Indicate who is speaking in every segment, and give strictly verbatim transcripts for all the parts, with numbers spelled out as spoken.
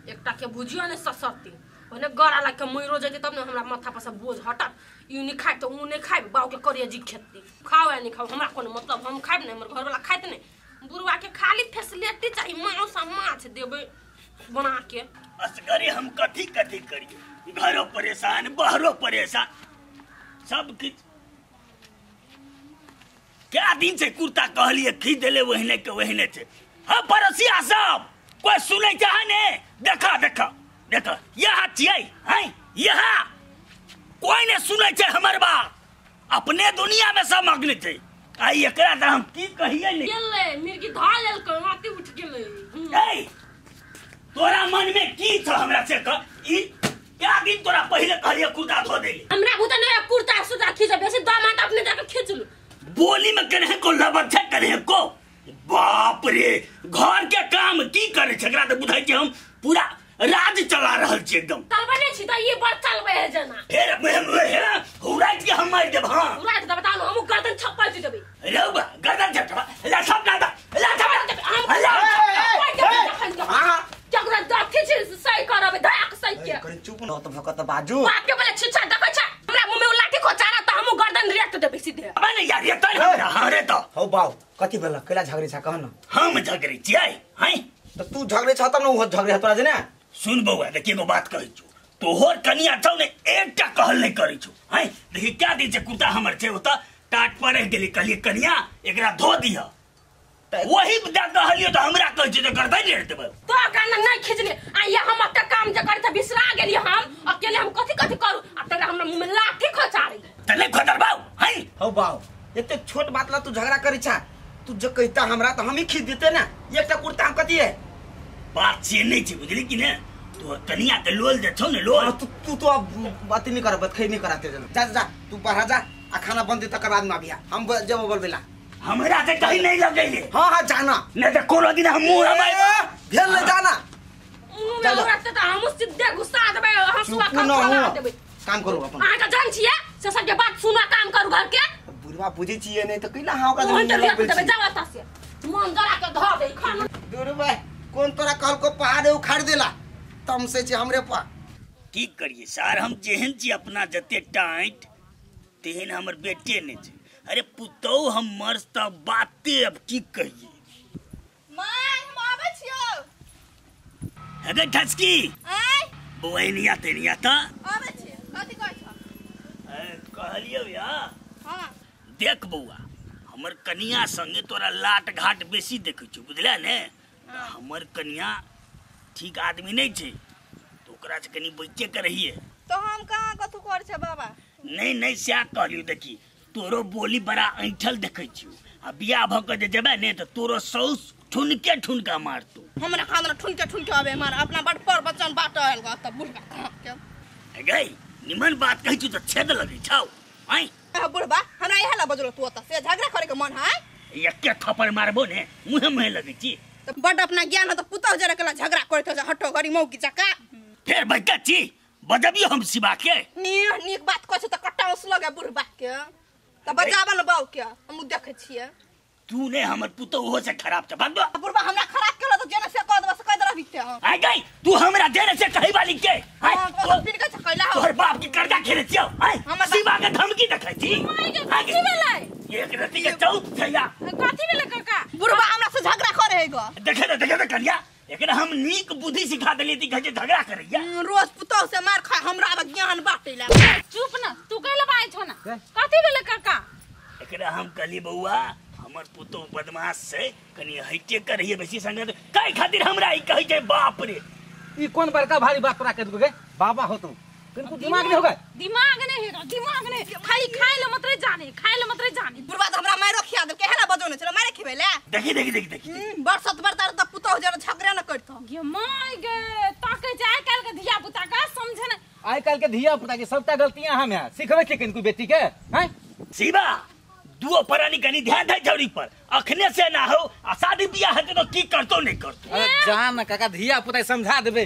Speaker 1: एकटा के भुजिया ने ससरती ओने गरा लाग के मइरो जते तब ने हमरा माथा पर से बोझ हटत यू नहीं खाइ त उ नहीं खाइ बाऊ के करिया जी खेती खाओ या नहीं खाओ हमरा कोनो मतलब हम खाइब नहीं हमर घर वाला खाइत नहीं बुरवा के खाली फैसिलिटी चाहिए मांस माछ देबे बना के
Speaker 2: असगरे हम कथी कथी करिए घरों परेशान बाहरों परेशान सब किछ क्या दिन से कुर्ता कहलिए खी देले वहने के वहने से हाँ पड़ोसिया सब कोई सुने चाहे ने देखा देखा देखा यहाँ छियै हैं यहाँ कोई ने सुने छे हमर बात अपने दुनिया में सब मग्न छे आई एकरा त हम की कहिए ने
Speaker 1: गेले मिर्गी धा लेल के माटी उठ गेले
Speaker 2: ए तोरा मन में की छ हमरा से क ई क्या दिन तोरा पहले कहलिए कुर्ता धो देली
Speaker 1: हमरा बुत ने कुर्ता सुता खींच बेसी दामाद अपने जाके खींच लू
Speaker 2: बोली में कने को लबर छे कने को बाप रे घर के काम की करे छकरा त बुझाई के हम पूरा राज चला रहल छी एकदम
Speaker 1: तलबने छी त ये बड़ चलबे है जना
Speaker 2: फेर मैं है हुराज के हम मार देब हां
Speaker 1: हुराज त बतालो हम गर्दन छप्पल छी देबे
Speaker 2: रौबा गर्दन छप्पा ला सब ना ला सब
Speaker 1: हम हां जगरा दाखी छी सही करबे धक सही के
Speaker 3: करे चुप न त भकत बाजू
Speaker 1: बाप के बोले छिछा देखै छ हमरा मुंह में लाठी खोचारा त हम गर्दन रेट देबे सीधे
Speaker 2: अबे यार ये त हां रे त
Speaker 3: हौ बाऊ कथि भेल केला झगड़ी छ कहन
Speaker 2: हम झगड़ी छियै हैं
Speaker 3: त तू झगड़ी छ त न हो झगड़ी तोरा जने
Speaker 2: सुन बउआ देखिए को बात कहै छु तोहर कनिया छौ ने एकटा कहल नहीं करै छु हैं देखि क्या दिन से कुत्ता हमर छे ओता टाट पर रह गेली कहलिए कनिया एकरा धो दिया वही बता कहलियो त हमरा कहै छै त गर्दन रेट देब
Speaker 1: तो कान नहीं खींचले आ ये हम त काम जे करत बिसरा गेली हम अकेले हम कथि कथि करू आ तोरा हमरा मुंह में लाठी खोचारी
Speaker 2: तले खदर बाऊ हैं
Speaker 3: हौ बाऊ एते छोट बात ला तू झगड़ा करै छ तू जे कहता हमरा त हम ही खींच देते ना एकटा कुर्ता हम कथि है
Speaker 2: बात से नहीं थी बुझली कि ने तो कनिया के लोल दे छौ ने लोल
Speaker 3: तू तू तो अब बात नहीं कर बात खै नहीं कराते जन जा जा तू बाहर जा आ खाना बंद तक बाद में आबिया हम जब बोलबेला
Speaker 2: हमरा से कहीं नहीं लगैले
Speaker 3: हां हां जाना
Speaker 2: नहीं तो कोनो दिन हम मुंह हमाय
Speaker 3: भेल ले जाना
Speaker 1: मुंह में रखते त हम सीधे गुस्सा देबे हंसुआ खा देबे
Speaker 3: काम करू अपन
Speaker 1: आ का जान छिए से सब के बात सुना काम करू घर के
Speaker 3: बुढ़वा बुझे छिए नहीं तो कैला हां का
Speaker 1: देबे जावा ता से मन जरा के ध दे खाना
Speaker 3: दुरबा कौन तोरा कहल को पहाड़ उखाड़ देला तम से छी हमरे पा
Speaker 2: की करिए सार हम जेहन छी अपना जते टाइट तेहन हमर बेटे ने छै अरे पुतौ हम मर्स त बाते अब की कहिए
Speaker 4: मां हम आबै छियो
Speaker 2: अगे ठसकी
Speaker 4: आय
Speaker 2: बोइनिया तेनिया त
Speaker 4: आबै छी कथि कहै छ
Speaker 2: ए कहलियो या
Speaker 4: हां
Speaker 2: देख बउआ हमर कनिया संगे तोरा लाट घाट बेसी देखै छु बुझला ने हमर कन्या ठीक आदमी नहीं छे तो ओकरा से कनी बच्चे के रहिए
Speaker 4: तो हम कहां कथु कर छ बाबा
Speaker 2: नहीं नहीं स्या कहलियो देखी तोरो बोली बड़ा ऐठल देखै छियो आ बियाह भ के जेबे ने त तोरो सौस ठुनके ठुनका मारतो
Speaker 4: हमरा खाना ठुनके ठुनके आबे मार अपना बड़ पर बच्चन बाटल ग त बुढ़बा के
Speaker 2: गई निमन बात कहै छु त छेद लगै छौ हैं
Speaker 4: बुढ़बा हमरा इहे ला बजलो तू त से झगड़ा करे के मन है
Speaker 2: एके थप्पड़ मारबो ने मुंह में लगै छी
Speaker 4: बड अपना ज्ञान त पुतौ जरा कला झगड़ा करत छ हटो गरी मौकी चका
Speaker 2: फिर बच्चा छी बजबियो हम सिबा के
Speaker 4: नी नीक बात कहछ त कटाउस लगे बुढ़बा के त बजाबल बाऊ के हम देखे छिए
Speaker 2: तू ने हमर पुतौ हो से खराब छ भाग दो
Speaker 4: बुढ़बा हमरा खराब केलो त जेने से कह दबा से कह दरा बिते हम
Speaker 2: आ गई तू हमरा देने से कही वाली के
Speaker 4: हां तो फिर के कहला हो
Speaker 2: तोहर बाप की कर्जा खेले छियो हैं सिबा के धमकी देखै छी
Speaker 1: कथि भेलै
Speaker 2: एक रति के चौथ छैया
Speaker 1: कथि भेलै काका
Speaker 4: बुढ़बा हमरा से झगड़ा करे ग
Speaker 2: देखे त देखे त कन्या एकरा हम नीक बुद्धि सिखा देली ती कहे झगड़ा करैया
Speaker 4: रोज पुतौ से मार खा हमरा अब ज्ञान बाटेला
Speaker 1: चुप ना तू कहले बाय छो ना कथि भेलै काका
Speaker 2: एकरा हम कहली बउआ हमर पुतौ बदमाश से कनी हइटे करहिए बेसी संगत काई खातिर हमरा ई कहै छै बाप रे
Speaker 5: ई कोन बड़का भारी बात तोरा कह गे बाबा हो तू किनको दिमाग नहीं होगा
Speaker 1: दिमाग नहीं है दिमाग नहीं खाली खाए ले मत रे जाने खाए ले मत रे जाने
Speaker 4: बुढ़बा त हमरा मारो खिया दे केहला बजोने चलो मारे खिबेले
Speaker 2: देखी देखी देखी देखी
Speaker 4: बड़ सत बड़ त पुतौ जरा झगड़ा न करतो
Speaker 1: गे माय गे ताके जाय काल के धिया पुता का समझे न
Speaker 5: आइ काल के धिया पुता के सबटा गलतियां हम है सिखबे के किनको बेटी के हैं
Speaker 2: शिवा दुओ परानी कनी ध्यान दे जौरी पर अखने से ना हो आ शादी बियाह हेते तो की करतो नहीं करतो
Speaker 5: अरे जान काका धिया पुता समझा देबे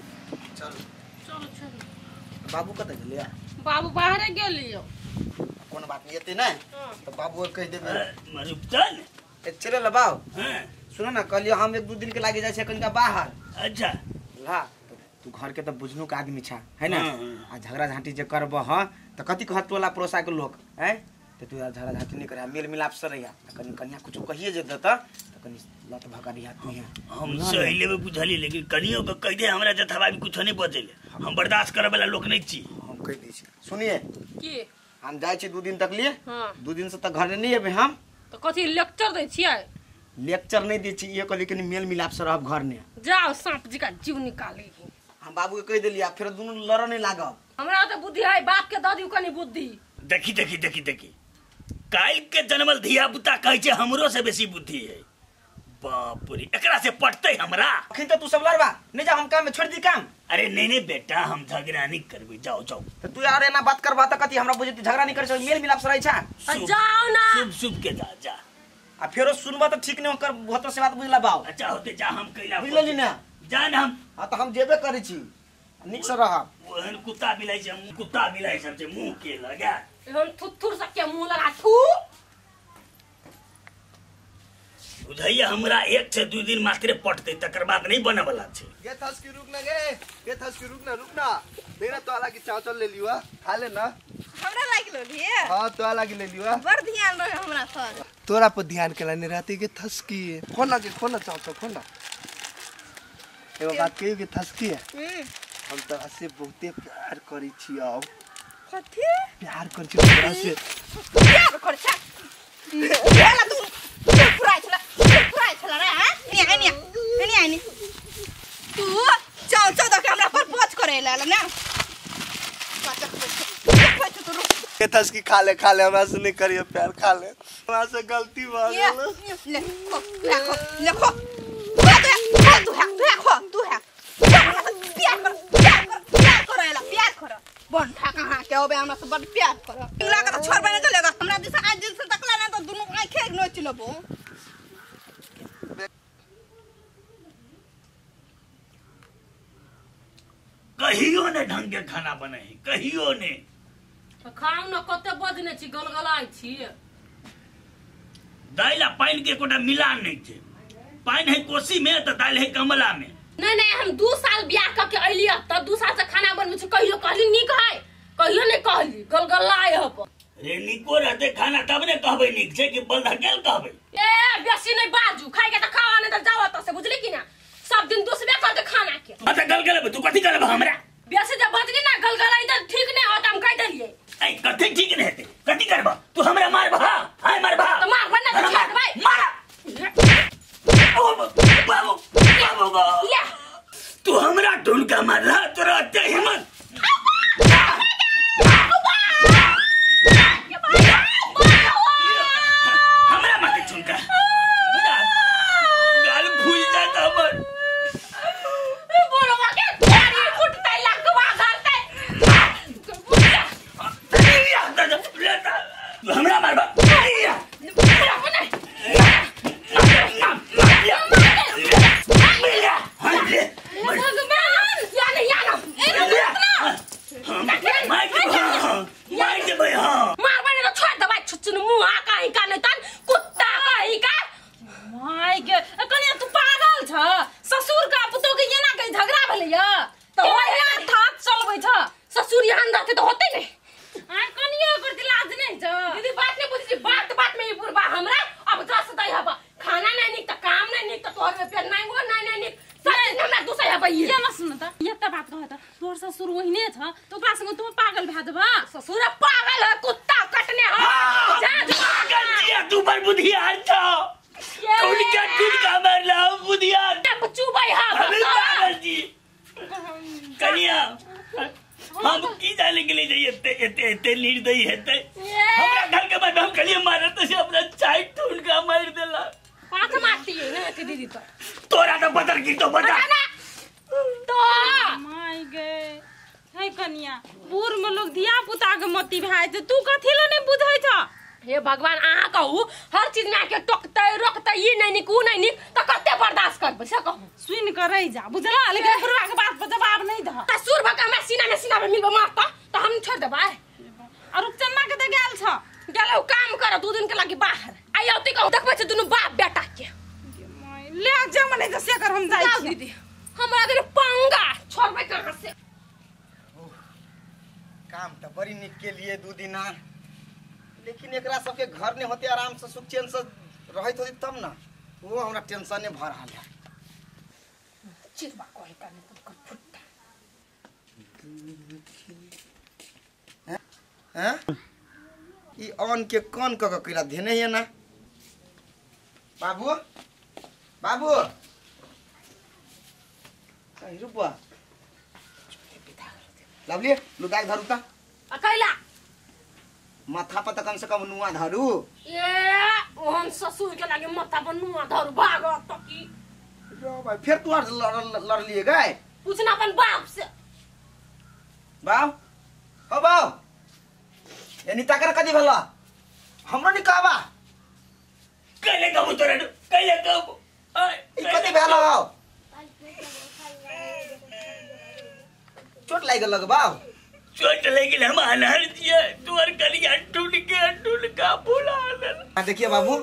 Speaker 3: चल
Speaker 1: चलो चलो
Speaker 3: बाबू कत गेलिया
Speaker 1: बाबू बाहर गेलियो
Speaker 3: कोन बात नहीं एते ना तो बाबू कह देबे
Speaker 2: मरुचन
Speaker 3: ए चले ल बाऊ
Speaker 2: हां
Speaker 3: सुनो ना कहलियो हम एक दो दिन के लागे जाय छै कनिका बाहर
Speaker 2: अच्छा
Speaker 3: ला तो तू घर के तो बुझनु का आदमी छा है ना
Speaker 2: हाँ।
Speaker 3: आ झगड़ा झांटी जे करब हां तो कथी कहत टोला पड़ोसा के लोग हैं तो तू झगड़ा झांटी नहीं करे मेल मिलाप से रहिया कनी कन्या कुछ कहिए जे देता तो कनी लत भगा दिया तू है
Speaker 2: हम सहिले में बुझली लेकिन कनियो के कह दे हमरा जथवा भी कुछ नहीं बजेले हम बर्दाश्त करे वाला लोग नहीं छी
Speaker 3: हम कह दै छी सुनिए
Speaker 1: की
Speaker 3: हम जाय छी दो दिन तक लिए
Speaker 1: हां
Speaker 3: दो दिन से तक घर नहीं अबे हम
Speaker 1: तो कथी लेक्चर दै छियै
Speaker 3: लेक्चर नहीं दै छी ये कहली कनी मेल मिलाप से रहब घर ने
Speaker 1: जाओ सांप जी का जीव निकाले
Speaker 3: हम बाबू के कह देलिया फिर दोनों लड़ नहीं लागब
Speaker 1: हमरा तो बुद्धि है बाप के दादी कनी बुद्धि
Speaker 2: देखी देखी देखी देखी काल के जन्मल धिया पुता कहे छे हमरो से बेसी बुद्धि है बाप रे एकरा से पटते हमरा
Speaker 3: अखिन तो तू सब लड़बा नहीं जा हम काम में छोड़ दी काम
Speaker 2: अरे नहीं नहीं बेटा हम झगड़ा नहीं करबे जाओ जाओ
Speaker 3: तो तू यार एना बात करबा त कथी हमरा बुझे झगड़ा नहीं करे छ मेल मिलाप से रही छा
Speaker 2: शुभ-
Speaker 1: जाओ ना
Speaker 2: शुभ शुभ के जा जा
Speaker 3: आ फेरो सुनबा त ठीक नहीं कर बहुत से बात बुझला बाऊ
Speaker 2: अच्छा होते जा हम कैला
Speaker 3: बुझलली ना
Speaker 2: जान हम
Speaker 3: हां तो हम जेबे करै छी निक से रह
Speaker 2: ओहन कुत्ता बिलाई से कुत्ता बिलाई सब से मुंह के लगा
Speaker 1: हम थुथुर सके मुंह लगा थू
Speaker 2: बुझाइए हमरा एक से दो दिन मात्रे पटते तकर बाद नहीं बने वाला छे
Speaker 6: ये थस की रुक ना गे ये थस की रुक ना रुक ना देना तो अलग चाव चल ले लियो खा ले ना
Speaker 4: हमरा लाग लो लिए
Speaker 6: हां तो अलग ले लियो
Speaker 4: बड़ ध्यान रहे हमरा पर
Speaker 6: तोरा पर ध्यान केला नहीं रहती के थस की खोना के खोना चाव तो खोना एगो बात कहियो के थस की है
Speaker 4: हम्म
Speaker 6: हम तो से बहुते प्यार करी छी अब
Speaker 4: कथी
Speaker 6: प्यार कर छी तोरा से
Speaker 4: प्यार कर छा याला तू पुराई छला पुराई छला रे हां नि आनी नि आनी तू चाव चाव तो हमरा पर पोछ करे ला ना
Speaker 6: ये थस की खा ले खा ले हमरा से नहीं करियो प्यार खा ले हमरा से गलती हो
Speaker 4: ये
Speaker 6: गेल
Speaker 4: ले खो ले खो ले खो तू है तू है खो तू है प्यार कर प्यार कर प्यार करे ला प्यार कर बन ठा कहां के ओबे हमरा से बड़ प्यार कर इंगला का छोड़ बने चलेगा हमरा दिस आज दिन से तकला ना तो दोनों आंखें नोच लेबो
Speaker 2: कहियो ने ढंग के खाना बने कहियो ने
Speaker 1: खाऊ न कते बजने छी गलगलाइ छी
Speaker 2: दाल आ पानी के कोटा मिलान नहीं छे पानी है कोसी में तो दाल है कमला में
Speaker 1: नहीं नहीं हम दू साल बियाह क के अइली त दू साल से खाना बनबै छी कहियो कहली नीक है कहियो नहीं कहली गलगलाइ हप
Speaker 2: रे निको रहते खाना तब ने कहबे निक छे कि बल धकेल कहबे
Speaker 1: ए बेसी नहीं बाजू खाइ के त खावा नहीं त जावा त से बुझली कि ना सब दिन दूसरे कर के खाना के
Speaker 2: अच्छा गलगल तू कथी करब हमरा
Speaker 1: बेसी जब बजली ना गलगलाइ त ठीक नहीं होत हम कह देलिए
Speaker 2: ऐ कथी ठीक नहीं हेते कथी करब तू हमरा मारब हां हाय मारब
Speaker 1: तो मार बना तो छाट भाई
Speaker 2: मार ओ बाबू बाबू बाबू
Speaker 1: ले
Speaker 2: तू हमरा ढूंढ के मार रहा तोरा ते हिम्मत हमरा माथे छुनका गाल फूल जाता हमर
Speaker 1: बोलो के गाड़ी फुटते लगवा घरते
Speaker 2: तू हमरा मारब
Speaker 1: भगवान याने यानो
Speaker 2: मार दे भाई हां
Speaker 1: मार बने तो छोड़ दे भाई छुचुन मुंह आ काहे का नहीं तन कुत्ता काहे का माय के कनिया तू पागल छ ससुर का पुतो के ये ना कहीं झगड़ा भलिया तो ओहिना थात चलबै छ ससुर यहां रहते तो होते नहीं आ कनिया कर लाज नहीं छ दीदी बात नहीं बुझी बात बात में ही बुरबा हमरा अब दस दई हबा खाना नहीं निक त काम नहीं निक त तोहर में पेट नहीं वो नहीं नहीं निक सब हमरा दूसरा हबा ये
Speaker 7: न सुन त ये त बात कहत तोर ससुर वहिने छ त ओकरा संग तू पागल भा देबा
Speaker 1: ससुर पागल है कुत्ता कटने हो जा
Speaker 2: पागल दिया तू पर बुधियार था टुनका टुनका मारला बुधियार
Speaker 1: तब चुबै हा
Speaker 2: अबे पागल जी कनिया हम की जाने के लिए जाइए एते एते एते निर्दयी हेते हमरा घर के बाद हम कलिए मारत से अपना चाय टुनका मार देला
Speaker 1: पाछ मारती है ना के दीदी तो
Speaker 2: तोरा तो बदर की तो बता
Speaker 1: तो
Speaker 7: माय गे है कनिया बूढ़ में लोग धिया पुता के मती भाई त तू कथि ल नहीं बुझै छ
Speaker 1: हे भगवान आहा कहू हर चीज में आके टोकते रोकते ये नहीं निक उ नहीं निक त कते बर्दाश्त करबै से कहू
Speaker 7: सुन के रह जा बुझला लेकिन बुढ़वा के बात पर जवाब नहीं द
Speaker 1: ससुर भका हमरा सीना में सीना में मिलबो मारता त हम छोड़ देबै
Speaker 7: और चन्ना के त गेल छ
Speaker 1: गेलौ काम कर दू दिन के लागि बाहर आई औती कहू देखबै छ दुनु बाप बेटा के
Speaker 7: ले जा मने से कर हम जाई
Speaker 1: जाओ दीदी हमरा दिन पंगा छोड़बै कर
Speaker 3: काम तो बड़ी निक के लिए दू दिन लेकिन एकरा सबके घर नहीं होते आराम से सुख चैन से रहत होती तब ना वो हमरा टेंशन भर रहा है
Speaker 1: चिरबा कहे का नहीं तुम फुट्टा
Speaker 3: हैं ई ऑन के कौन क के कइला धेने है ना बाबू बाबू आई रुपा लवली लुगाक धरुता
Speaker 1: अकेला
Speaker 3: माथा पर त कम से कम नुआ धरू
Speaker 1: ए ओहन ससुर के लागे माथा पर नुआ धर भाग तकी
Speaker 3: रो भाई फिर तू लड़ लिए गए
Speaker 1: पूछना अपन बाप से
Speaker 3: बाव ओ बाव यानी ताकर कदी भला हमरो नि कहबा
Speaker 2: कइले कहबो तोरा कइले कहबो
Speaker 3: ई कदी भला बाव चोट लाग लग बाव
Speaker 2: चोट लगी हम अनहर दिए तोर कलिया टूट के टूट का बोला
Speaker 3: आ देखिए बाबू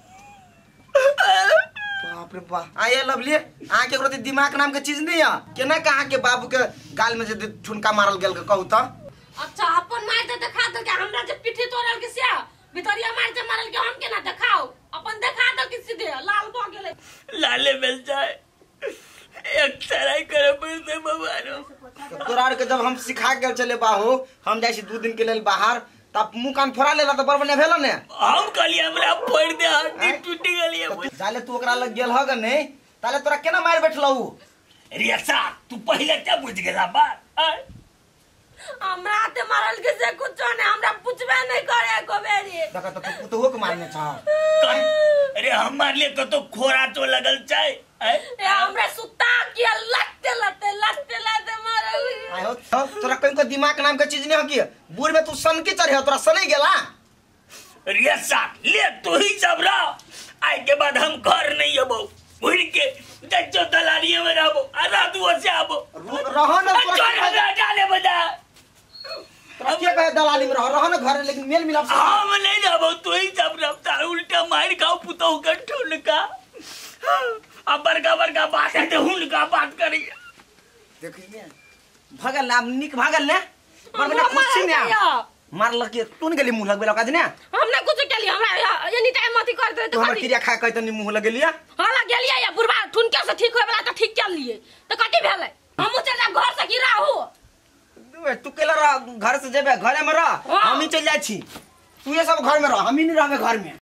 Speaker 3: बाप रे बाप आये लवली आ के ओकरा दिमाग नाम के चीज नहीं है केना कहा के बाबू के गाल में जे ठुनका मारल गेल के कहू त
Speaker 1: अच्छा अपन मार दे दिखा दो के हमरा जे पीठी तोड़ल के सिया भितरिया मार जे मारल के हम केना दिखाओ अपन दिखा दो कि सीधे लाल भ गेले
Speaker 2: लाले मिल जाए एक सराय करे पड़ते बाबारो
Speaker 3: तोरा के जब हम सिखा के चले बाहु हम जाई छी दो दिन के लेल बाहर तब मुंह कान फोड़ा लेला त बड़ बढ़िया भेल ने
Speaker 2: हम कहलिए हमरा फोड़ दे हड्डी टूट गेलिए
Speaker 3: जाले तू ओकरा लग गेल हग नहीं ताले तोरा केना मार बैठलहु
Speaker 2: रियसा तू पहले क्या बुझ गेला बात
Speaker 1: हमरा ते मारल के से कुछ ने हमरा पूछबे नहीं करे को बेरी
Speaker 3: देखा तो तू तो होक मारने छ
Speaker 2: अरे हम मार लिए तो खोरा तो लगल चाय
Speaker 1: ए हमरा सुता के लटते लटते लटते लटते मारल
Speaker 3: आयो तोरा कहीं को दिमाग नाम के चीज नहीं हो की बूढ़ में तू सन के चढ़े तोरा सने गेला
Speaker 2: रियसा ले तू ही सब रहो आई के बाद हम घर नहीं अबो भूल के जच्चो दलालिए में रहबो आधा तू से आबो
Speaker 3: रहो ना
Speaker 2: तोरा डाले बजा
Speaker 3: तोरा के कहे दलाली में रहो रहो ना घर लेकिन मेल मिलाप
Speaker 2: हम नहीं जाबो तू ही सब रफ्ता उल्टा मार खाओ पुतो का ठुनका अब बरका बरका बात है तो हुनका बात करिए
Speaker 3: देखिए भागल ना निक भागल ने पर बिना खुशी ने मारल के तून गेली मुंह लगबेला काज ने
Speaker 1: हमने कुछ के लिए हमरा एनी टाइम मत कर दे
Speaker 3: तो हमर क्रिया खा कहत नि मुंह लगेलिया
Speaker 1: हाला गेलिया या बुढ़वा ठुनके से ठीक होय वाला त ठीक कर लिए त कथि भेलै हमहु चल जा घर से गिरा हो
Speaker 3: तू केला रह घर से जेबे घरे में रह हम ही चल जाई छी तू ये सब घर में रह हम ही नहीं रहबे घर में